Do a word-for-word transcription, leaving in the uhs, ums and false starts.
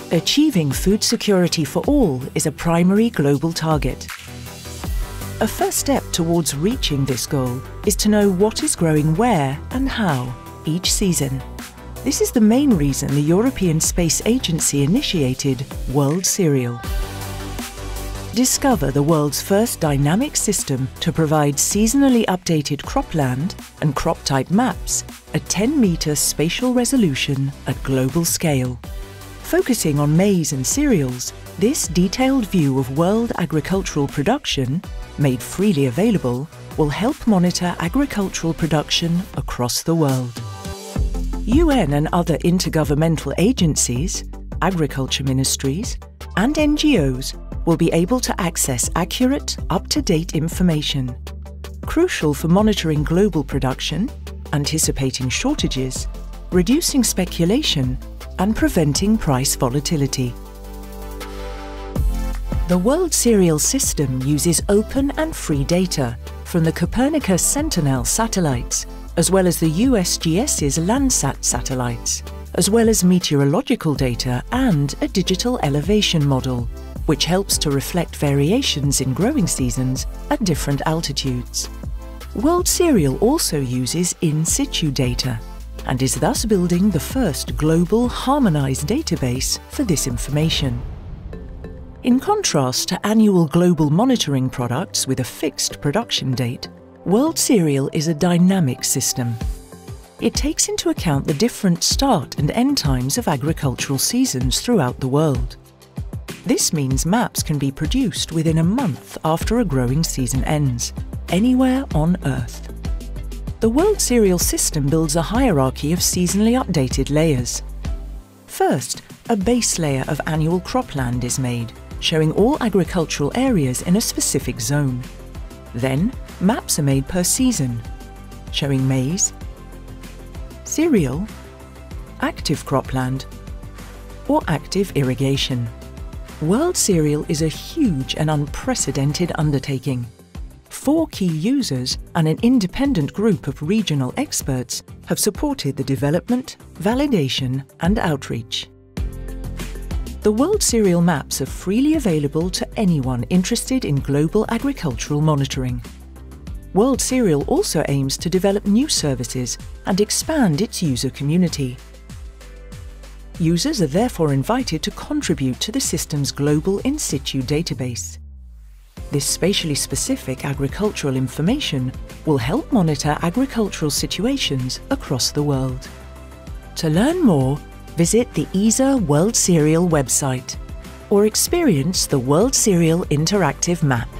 Achieving food security for all is a primary global target. A first step towards reaching this goal is to know what is growing where and how each season. This is the main reason the European Space Agency initiated WorldCereal. Discover the world's first dynamic system to provide seasonally updated cropland and crop type maps at ten metre spatial resolution at global scale. Focusing on maize and cereals, this detailed view of world agricultural production, made freely available, will help monitor agricultural production across the world. U N and other intergovernmental agencies, agriculture ministries, and N G Os will be able to access accurate, up-to-date information, crucial for monitoring global production, anticipating shortages, reducing speculation, and preventing price volatility. The WorldCereal system uses open and free data from the Copernicus Sentinel satellites, as well as the U S G S's Landsat satellites, as well as meteorological data and a digital elevation model, which helps to reflect variations in growing seasons at different altitudes. WorldCereal also uses in situ data, and is thus building the first global harmonized database for this information. In contrast to annual global monitoring products with a fixed production date, WorldCereal is a dynamic system. It takes into account the different start and end times of agricultural seasons throughout the world. This means maps can be produced within a month after a growing season ends, anywhere on Earth. The WorldCereal system builds a hierarchy of seasonally updated layers. First, a base layer of annual cropland is made, showing all agricultural areas in a specific zone. Then, maps are made per season, showing maize, cereal, active cropland, or active irrigation. WorldCereal is a huge and unprecedented undertaking. Four key users and an independent group of regional experts have supported the development, validation, and outreach. The WorldCereal maps are freely available to anyone interested in global agricultural monitoring. WorldCereal also aims to develop new services and expand its user community. Users are therefore invited to contribute to the system's global in situ database. This spatially specific agricultural information will help monitor agricultural situations across the world. To learn more, visit the E S A WorldCereal website or experience the WorldCereal interactive map.